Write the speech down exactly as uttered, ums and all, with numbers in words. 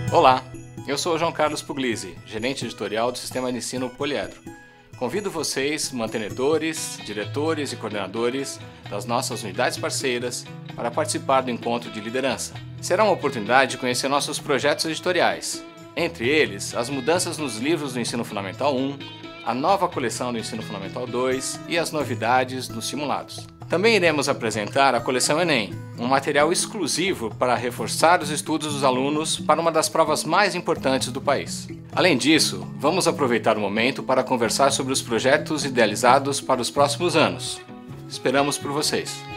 Olá, eu sou o João Carlos Puglisi, gerente editorial do Sistema de Ensino Poliedro. Convido vocês, mantenedores, diretores e coordenadores das nossas unidades parceiras, para participar do encontro de liderança. Será uma oportunidade de conhecer nossos projetos editoriais, entre eles as mudanças nos livros do Ensino Fundamental um, a nova coleção do Ensino Fundamental dois e as novidades nos simulados. Também iremos apresentar a coleção Enem, um material exclusivo para reforçar os estudos dos alunos para uma das provas mais importantes do país. Além disso, vamos aproveitar o momento para conversar sobre os projetos idealizados para os próximos anos. Esperamos por vocês!